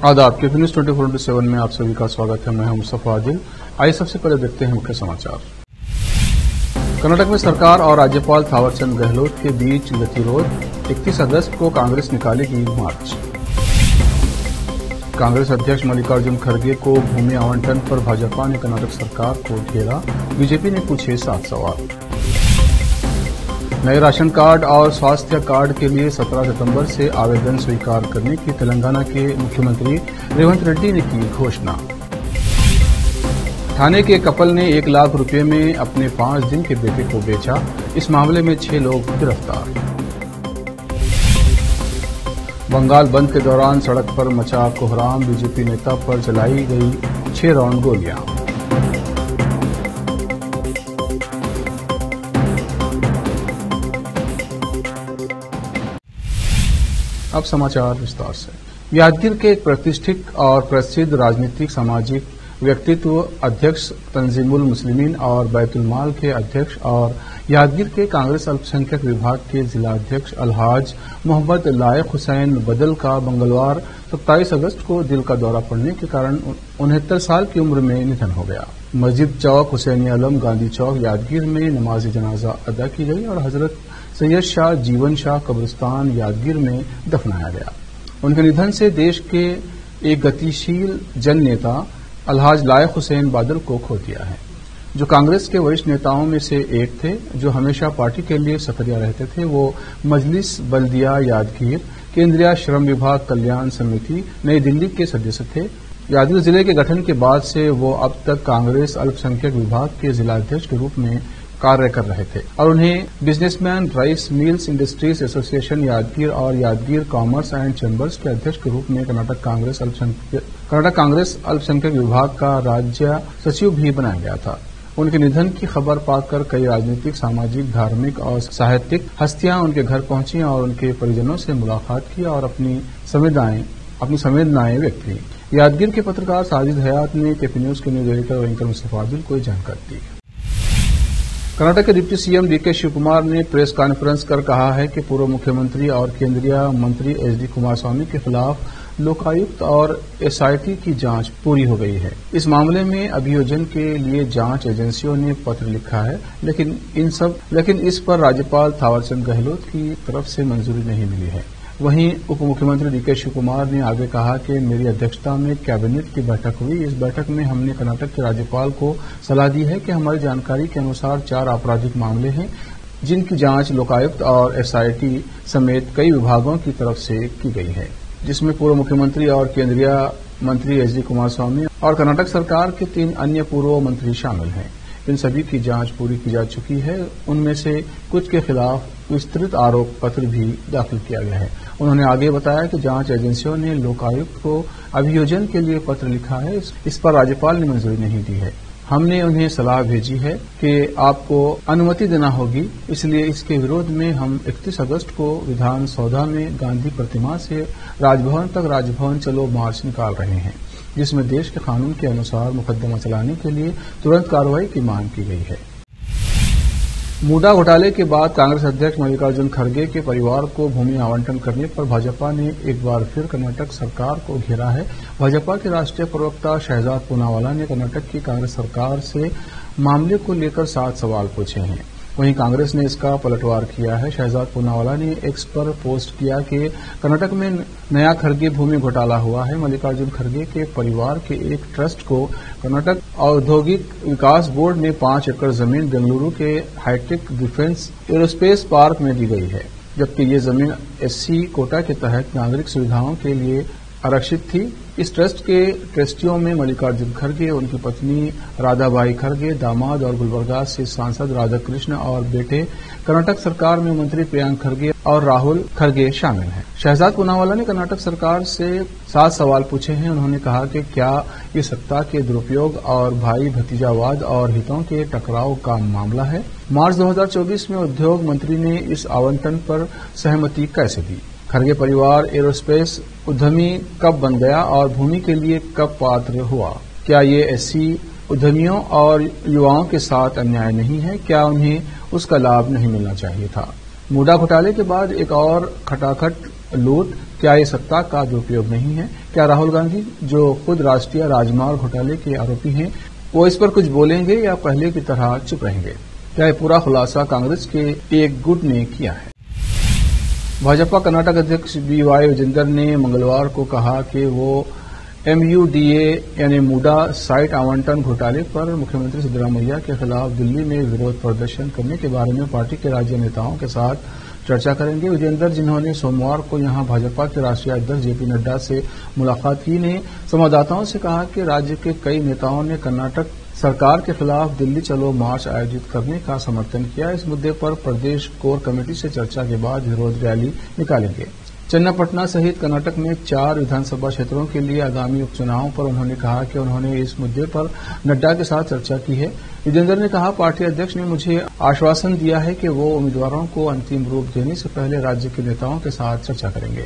आदाब के न्यूज 24/7 में आप सभी का स्वागत है। मैं हूं मुस्तफा आदिल। आइए सबसे पहले देखते हैं मुख्य समाचार। कर्नाटक में सरकार और राज्यपाल थावरचंद गहलोत के बीच गतिरोध। 31 अगस्त को कांग्रेस निकालेगी मार्च। कांग्रेस अध्यक्ष मल्लिकार्जुन खड़गे को भूमि आवंटन पर भाजपा ने कर्नाटक सरकार को घेरा। बीजेपी ने पूछे 7 सवाल। नए राशन कार्ड और स्वास्थ्य कार्ड के लिए 17 सितंबर से आवेदन स्वीकार करने की तेलंगाना के मुख्यमंत्री रेवंत रेड्डी ने की घोषणा। ठाणे के कपल ने 1 लाख रुपए में अपने 5 दिन के बेटे को बेचा। इस मामले में 6 लोग गिरफ्तार। बंगाल बंद के दौरान सड़क पर मचा कोहराम। बीजेपी नेता पर चलाई गई 6 राउंड गोलियां। अब समाचार विस्तार से। यादगीर के एक प्रतिष्ठित और प्रसिद्ध राजनीतिक सामाजिक व्यक्तित्व अध्यक्ष तंजीमुल मुस्लिमीन और बैतुल माल के अध्यक्ष और यादगीर के कांग्रेस अल्पसंख्यक विभाग के जिलाध्यक्ष अलहाज मोहम्मद लायक हुसैन बदल का मंगलवार 27 अगस्त को दिल का दौरा पड़ने के कारण 69 साल की उम्र में निधन हो गया। मस्जिद चौक हुसैनी आलम गांधी चौक यादगीर में नमाज जनाजा अदा की गई और हजरत सैयद शाह जीवन शाह कब्रिस्तान यादगीर में दफनाया गया। उनके निधन से देश के एक गतिशील जन नेता अलहाज लायक हुसैन बादल को खो दिया है, जो कांग्रेस के वरिष्ठ नेताओं में से एक थे, जो हमेशा पार्टी के लिए सक्रिय रहते थे। वो मजलिस बल्दिया यादगीर, केंद्रीय श्रम विभाग कल्याण समिति नई दिल्ली के सदस्य थे। यादगीर जिले के गठन के बाद से वो अब तक कांग्रेस अल्पसंख्यक विभाग के जिलाध्यक्ष के रूप में कार्य कर रहे थे और उन्हें businessman rice mills industries association Yadgir और यादगीर कॉमर्स एंड चैम्बर्स के अध्यक्ष के रूप में कर्नाटक कांग्रेस अल्पसंख्यक विभाग का राज्य सचिव भी बनाया गया था। उनके निधन की खबर पाकर कई राजनीतिक, सामाजिक, धार्मिक और साहित्यिक हस्तियां उनके घर पहुंची और उनके परिजनों से मुलाकात की और अपनी संवेदनाएं व्यक्त की। यादगीर के पत्रकार साजिद हयात ने केपी न्यूज के न्यूज एडिटर और एंकर मुस्तफा आदिल को जानकारी दी। कर्नाटक के डिप्टी सीएम डीके शिवकुमार ने प्रेस कॉन्फ्रेंस कर कहा है कि पूर्व मुख्यमंत्री और केंद्रीय मंत्री एचडी कुमारस्वामी के खिलाफ लोकायुक्त और एसआईटी की जांच पूरी हो गई है। इस मामले में अभियोजन के लिए जांच एजेंसियों ने पत्र लिखा है, लेकिन इस पर राज्यपाल थावरचंद गहलोत की तरफ से मंजूरी नहीं मिली है। वहीं उप मुख्यमंत्री डीके शिवकुमार ने आगे कहा कि मेरी अध्यक्षता में कैबिनेट की बैठक हुई। इस बैठक में हमने कर्नाटक के राज्यपाल को सलाह दी है कि हमारी जानकारी के अनुसार 4 आपराधिक मामले हैं, जिनकी जांच लोकायुक्त और एसआईटी समेत कई विभागों की तरफ से की गई है, जिसमें पूर्व मुख्यमंत्री और केंद्रीय मंत्री एचडी कुमारस्वामी और कर्नाटक सरकार के 3 अन्य पूर्व मंत्री शामिल हैं। इन सभी की जांच पूरी की जा चुकी है। उनमें से कुछ के खिलाफ विस्तृत आरोप पत्र भी दाखिल किया गया है। उन्होंने आगे बताया कि जांच एजेंसियों ने लोकायुक्त को अभियोजन के लिए पत्र लिखा है, इस पर राज्यपाल ने मंजूरी नहीं दी है। हमने उन्हें सलाह भेजी है कि आपको अनुमति देना होगी, इसलिए इसके विरोध में हम 31 अगस्त को विधान सौधा में गांधी प्रतिमा से राजभवन तक राजभवन चलो मार्च निकाल रहे हैं, जिसमें देश के कानून के अनुसार मुकदमा चलाने के लिए तुरंत कार्रवाई की मांग की गई है। मुडा घोटाले के बाद कांग्रेस अध्यक्ष मल्लिकार्जुन खड़गे के परिवार को भूमि आवंटन करने पर भाजपा ने एक बार फिर कर्नाटक सरकार को घेरा है। भाजपा के राष्ट्रीय प्रवक्ता शहजाद पूनावाला ने कर्नाटक की कांग्रेस सरकार से मामले को लेकर 7 सवाल पूछे हैं। वहीं कांग्रेस ने इसका पलटवार किया है। शहजाद पूनावाला ने एक्स पर पोस्ट किया कि कर्नाटक में नया खड़गे भूमि घोटाला हुआ है। मल्लिकार्जुन खड़गे के परिवार के एक ट्रस्ट को कर्नाटक औद्योगिक विकास बोर्ड ने 5 एकड़ जमीन बेंगलुरु के हाईटेक डिफेंस एरोस्पेस पार्क में दी गई है, जबकि ये जमीन एससी कोटा के तहत नागरिक सुविधाओं के लिए आरक्षित थी। इस ट्रस्ट के ट्रस्टियों में मल्लिकार्जुन खड़गे, उनकी पत्नी राधाबाई खड़गे, दामाद और गुलबर्गा से सांसद राधाकृष्ण और बेटे कर्नाटक सरकार में मंत्री प्रियांक खड़गे और राहुल खड़गे शामिल हैं। शहजाद पूनावाला ने कर्नाटक सरकार से 7 सवाल पूछे हैं। उन्होंने कहा कि क्या ये सत्ता के दुरुपयोग और भाई भतीजावाद और हितों के टकराव का मामला है। मार्च 2024 में उद्योग मंत्री ने इस आवंटन पर सहमति कैसे दी। खड़गे परिवार एरोस्पेस उद्यमी कब बन गया और भूमि के लिए कब पात्र हुआ। क्या ये एससी उद्यमियों और युवाओं के साथ अन्याय नहीं है? क्या उन्हें उसका लाभ नहीं मिलना चाहिए था? मुडा घोटाले के बाद एक और खटाखट लूट, क्या ये सत्ता का दुरुपयोग नहीं है? क्या राहुल गांधी, जो खुद राष्ट्रीय राजमार्ग घोटाले के आरोपी हैं, वो इस पर कुछ बोलेंगे या पहले की तरह चुप रहेंगे? क्या ये पूरा खुलासा कांग्रेस के एक गुट ने किया है? भाजपा कर्नाटक अध्यक्ष BY विजेंदर ने मंगलवार को कहा कि वो MUDA यानी मूडा साइट आवंटन घोटाले पर मुख्यमंत्री सिद्धरामैया के खिलाफ दिल्ली में विरोध प्रदर्शन करने के बारे में पार्टी के राज्य नेताओं के साथ चर्चा करेंगे। विजेंदर, जिन्होंने सोमवार को यहां भाजपा के राष्ट्रीय अध्यक्ष JP नड्डा से मुलाकात की, ने संवाददाताओं से कहा कि राज्य के कई नेताओं ने कर्नाटक सरकार के खिलाफ दिल्ली चलो मार्च आयोजित करने का समर्थन किया। इस मुद्दे पर प्रदेश कोर कमेटी से चर्चा के बाद विरोध रैली निकालेंगे। चन्नापटना सहित कर्नाटक में 4 विधानसभा क्षेत्रों के लिए आगामी उपचुनावों पर उन्होंने कहा कि उन्होंने इस मुद्दे पर नड्डा के साथ चर्चा की है। विजेंदर ने कहा, पार्टी अध्यक्ष ने मुझे आश्वासन दिया है कि वो उम्मीदवारों को अंतिम रूप देने से पहले राज्य के नेताओं के साथ चर्चा करेंगे।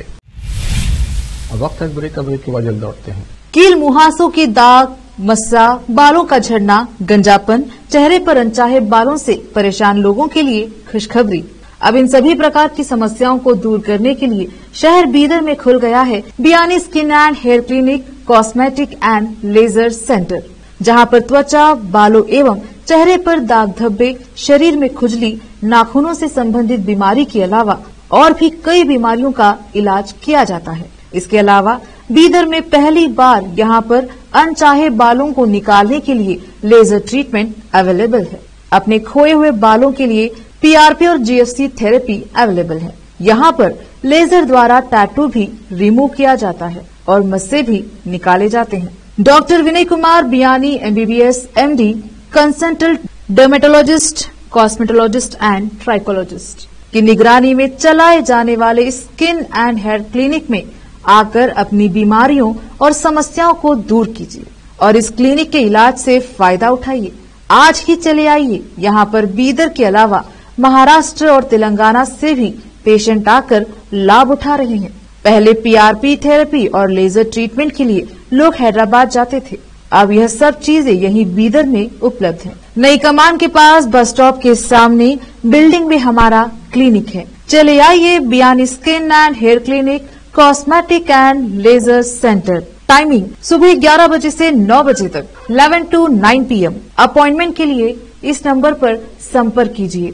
अब वक्त है ब्रेक के बाद जल्द लौटते हैं। कील मुहासों के दाग, मस्सा, बालों का झड़ना, गंजापन, चेहरे पर अनचाहे बालों से परेशान लोगों के लिए खुशखबरी। अब इन सभी प्रकार की समस्याओं को दूर करने के लिए शहर बीदर में खुल गया है Biyani skin and hair clinic, cosmetic and laser centre, जहां पर त्वचा, बालों एवं चेहरे पर दाग धब्बे, शरीर में खुजली, नाखूनों से संबंधित बीमारी के अलावा और भी कई बीमारियों का इलाज किया जाता है। इसके अलावा बीदर में पहली बार यहां पर अनचाहे बालों को निकालने के लिए लेजर ट्रीटमेंट अवेलेबल है। अपने खोए हुए बालों के लिए PRP और GFC थेरेपी अवेलेबल है। यहाँ पर लेजर द्वारा टैटू भी रिमूव किया जाता है और मस्से भी निकाले जाते हैं। Doctor Vinay Kumar Biyani MBBS MD, consultant dermatologist, cosmetologist and trichologist की निगरानी में चलाए जाने वाले स्किन एंड हेयर क्लिनिक में आकर अपनी बीमारियों और समस्याओं को दूर कीजिए और इस क्लिनिक के इलाज से फायदा उठाइए। आज ही चले आइए। यहाँ पर बीदर के अलावा महाराष्ट्र और तेलंगाना से भी पेशेंट आकर लाभ उठा रहे हैं। पहले PRP थेरेपी और लेजर ट्रीटमेंट के लिए लोग हैदराबाद जाते थे। अब यह सब चीजें यहीं बीदर में उपलब्ध है। नई कमान के पास बस स्टॉप के सामने बिल्डिंग में हमारा क्लिनिक है। चले आइए Biyani skin and hair clinic, cosmetic and laser centre. Timing सुबह 11 बजे से 9 बजे तक, 11 to 9 PM। अपॉइंटमेंट के लिए इस नंबर पर संपर्क कीजिए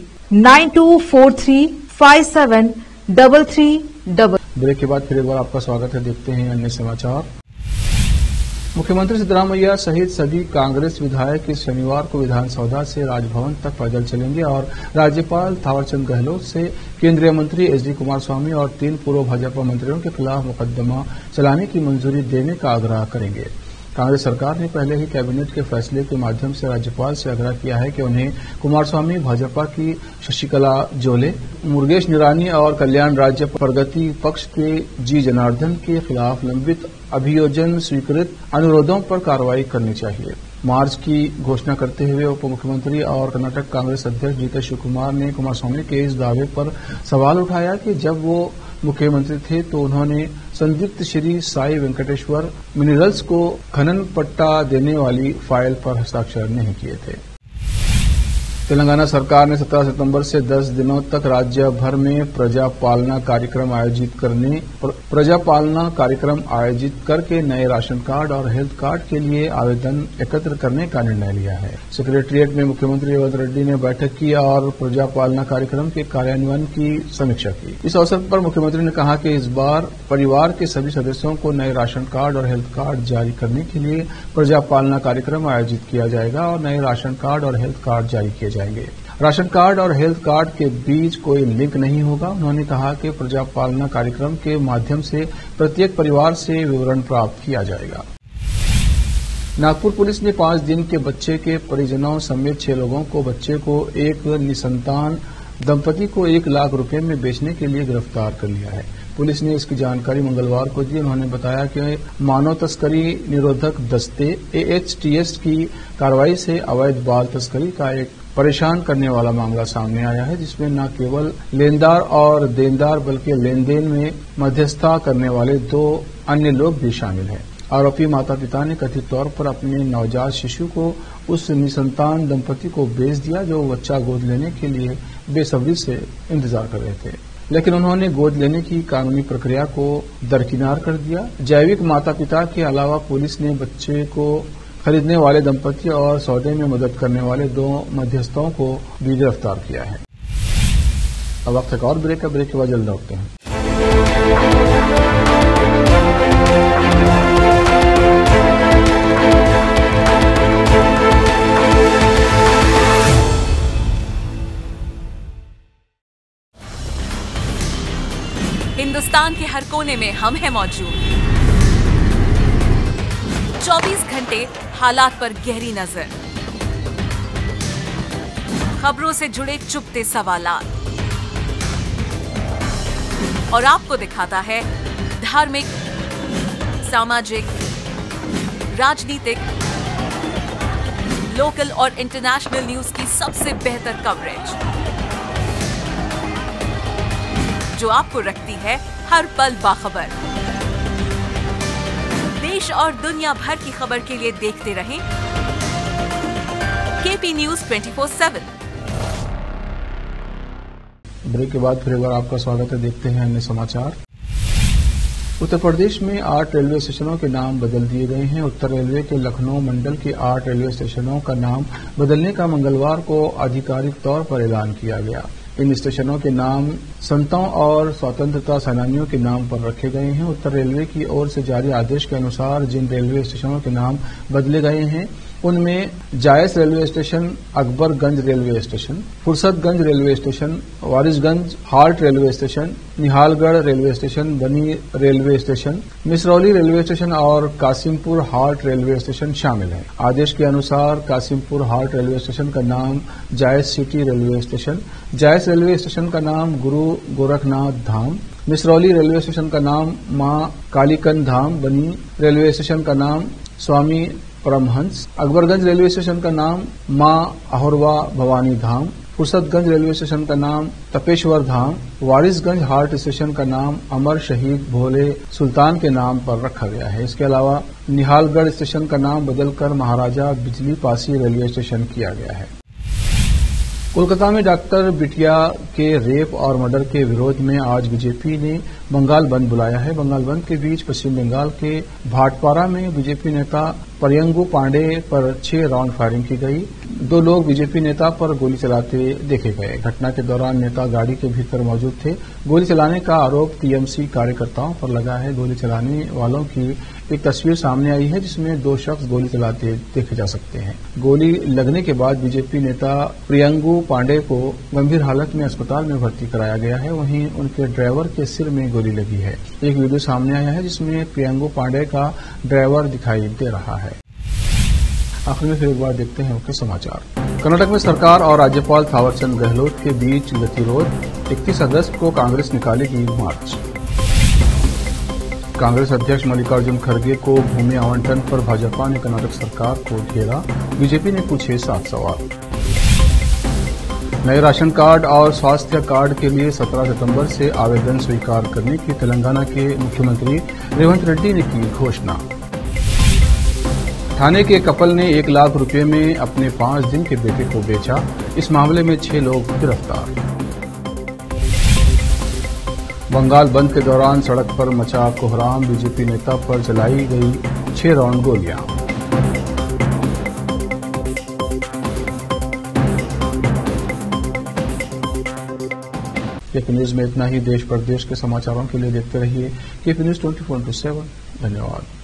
9243573333। ब्रेक के बाद फिर एक बार आपका स्वागत है। देखते हैं अन्य समाचार। मुख्यमंत्री सिद्धरामैया सहित सभी कांग्रेस विधायक इस शनिवार को विधानसौधा से राजभवन तक पैदल चलेंगे और राज्यपाल थावरचंद गहलोत से केंद्रीय मंत्री SD कुमारस्वामी और 3 पूर्व भाजपा मंत्रियों के खिलाफ मुकदमा चलाने की मंजूरी देने का आग्रह करेंगे। कांग्रेस सरकार ने पहले ही कैबिनेट के फैसले के माध्यम से राज्यपाल से आग्रह किया है कि उन्हें कुमारस्वामी, भाजपा की शशिकला जोले, मुरुगेश निरानी और कल्याण राज्य प्रगति पक्ष के G जनार्दन के खिलाफ लंबित अभियोजन स्वीकृत अनुरोधों पर कार्रवाई करनी चाहिए। मार्च की घोषणा करते हुए उप मुख्यमंत्री और कर्नाटक कांग्रेस अध्यक्ष DK शिवकुमार ने कुमारस्वामी के इस दावे पर सवाल उठाया कि जब वो मुख्यमंत्री थे तो उन्होंने संदिग्ध श्री साई वेंकटेश्वर मिनरल्स को खनन पट्टा देने वाली फाइल पर हस्ताक्षर नहीं किए थे। तेलंगाना सरकार ने 17 सितंबर से 10 दिनों तक राज्य भर में प्रजा पालना कार्यक्रम आयोजित करके नए राशन कार्ड और हेल्थ कार्ड के लिए आवेदन एकत्र करने का निर्णय लिया है। सेक्रेटेरिएट में मुख्यमंत्री रेवंत रेड्डी ने बैठक की और प्रजा पालना कार्यक्रम के कार्यान्वयन की समीक्षा की। इस अवसर पर मुख्यमंत्री ने कहा कि इस बार परिवार के सभी सदस्यों को नए राशन कार्ड और हेल्थ कार्ड जारी करने के लिए प्रजा पालना कार्यक्रम आयोजित किया जाएगा और नए राशन कार्ड और हेल्थ कार्ड जारी किए जाएंगे। राशन कार्ड और हेल्थ कार्ड के बीच कोई लिंक नहीं होगा। उन्होंने कहा कि प्रजा पालना कार्यक्रम के माध्यम से प्रत्येक परिवार से विवरण प्राप्त किया जाएगा। नागपुर पुलिस ने 5 दिन के बच्चे के परिजनों समेत 6 लोगों को बच्चे को एक निसंतान दंपति को 1 लाख रुपए में बेचने के लिए गिरफ्तार कर लिया है। पुलिस ने इसकी जानकारी मंगलवार को दी। उन्होंने बताया कि मानव तस्करी निरोधक दस्ते AHTS की कार्रवाई से अवैध बाल तस्करी का एक परेशान करने वाला मामला सामने आया है, जिसमें न केवल लेनदार और देनदार बल्कि लेन देन में मध्यस्थता करने वाले 2 अन्य लोग भी शामिल हैं। आरोपी माता पिता ने कथित तौर पर अपने नवजात शिशु को उस निसंतान दंपति को बेच दिया जो बच्चा गोद लेने के लिए बेसब्री से इंतजार कर रहे थे। लेकिन उन्होंने गोद लेने की कानूनी प्रक्रिया को दरकिनार कर दिया। जैविक माता पिता के अलावा पुलिस ने बच्चे को खरीदने वाले दंपति और सौदे में मदद करने वाले 2 मध्यस्थों को भी गिरफ्तार किया है। अब वक्त एक और ब्रेक का, ब्रेक के बाद जल्द लौटते हैं। हिंदुस्तान के हर कोने में हम हैं मौजूद। 24 घंटे हालात पर गहरी नजर, खबरों से जुड़े चुपते सवालात, और आपको दिखाता है धार्मिक, सामाजिक, राजनीतिक, लोकल और इंटरनेशनल न्यूज की सबसे बेहतर कवरेज, जो आपको रखती है हर पल बाखबर। देश और दुनिया भर की खबर के लिए देखते रहें केपी न्यूज 24/7। ब्रेक के बाद फिर एक बार आपका स्वागत है। देखते हैं अन्य समाचार। उत्तर प्रदेश में 8 रेलवे स्टेशनों के नाम बदल दिए गए हैं। उत्तर रेलवे के लखनऊ मंडल के 8 रेलवे स्टेशनों का नाम बदलने का मंगलवार को आधिकारिक तौर पर ऐलान किया गया। इन स्टेशनों के नाम संतों और स्वतंत्रता सेनानियों के नाम पर रखे गए हैं। उत्तर रेलवे की ओर से जारी आदेश के अनुसार जिन रेलवे स्टेशनों के नाम बदले गए हैं उनमें Jais railway station, Akbarganj railway station, Fursatganj railway station, Warisganj halt railway station, Nihalgarh railway station, Bani railway station, Misrauli railway station और कासिमपुर हाल्ट रेलवे स्टेशन शामिल हैं। आदेश के अनुसार कासिमपुर हाल्ट रेलवे स्टेशन का नाम Jais city railway station, Jais railway station का नाम गुरु गोरखनाथ धाम, मिसरौली रेलवे स्टेशन का नाम मां कालीकंद धाम, बनी रेलवे स्टेशन का नाम स्वामी परमहंस, अकबरगंज रेलवे स्टेशन का नाम मां अहोरवा भवानी धाम, फुर्सतगंज रेलवे स्टेशन का नाम तपेश्वर धाम, वारिसगंज हाल्ट स्टेशन का नाम अमर शहीद भोले सुल्तान के नाम पर रखा गया है। इसके अलावा निहालगढ़ स्टेशन का नाम बदलकर महाराजा बिजली पासी रेलवे स्टेशन किया गया है। कोलकाता में डॉक्टर बिटिया के रेप और मर्डर के विरोध में आज बीजेपी ने बंगाल बंद बुलाया है। बंगाल बंद के बीच पश्चिम बंगाल के भाटपारा में बीजेपी नेता प्रियंगु पांडे पर 6 राउंड फायरिंग की गई। 2 लोग बीजेपी नेता पर गोली चलाते देखे गए। घटना के दौरान नेता गाड़ी के भीतर मौजूद थे। गोली चलाने का आरोप टीएमसी कार्यकर्ताओं पर लगा है। गोली चलाने वालों की एक तस्वीर सामने आई है जिसमें 2 शख्स गोली चलाते देखे जा सकते हैं। गोली लगने के बाद बीजेपी नेता प्रियंगु पांडे को गंभीर हालत में अस्पताल में भर्ती कराया गया है। वहीं उनके ड्राइवर के सिर में गोली लगी है। एक वीडियो सामने आया है जिसमें प्रियंगु पांडे का ड्राइवर दिखाई दे रहा है। आखिर में फिर एक बार देखते हैं मुख्य समाचार। कर्नाटक में सरकार और राज्यपाल थावरचंद गहलोत के बीच गतिरोध। 31 अगस्त को कांग्रेस निकालेगी मार्च। कांग्रेस अध्यक्ष मल्लिकार्जुन खड़गे को भूमि आवंटन पर भाजपा ने कर्नाटक सरकार को घेरा। बीजेपी ने पूछे 7 सवाल। नए राशन कार्ड और स्वास्थ्य कार्ड के लिए 17 सितंबर से आवेदन स्वीकार करने की तेलंगाना के मुख्यमंत्री रेवंत रेड्डी ने की घोषणा। ठाणे के कपल ने 1 लाख रुपए में अपने 5 दिन के बेटे को बेचा। इस मामले में 6 लोग गिरफ्तार। बंगाल बंद के दौरान सड़क पर मचा कोहराम। बीजेपी नेता पर चलाई गई 6 राउंड गोलियां। केपी न्यूज में इतना ही। देश प्रदेश के समाचारों के लिए देखते रहिए केपी न्यूज 24/7। धन्यवाद।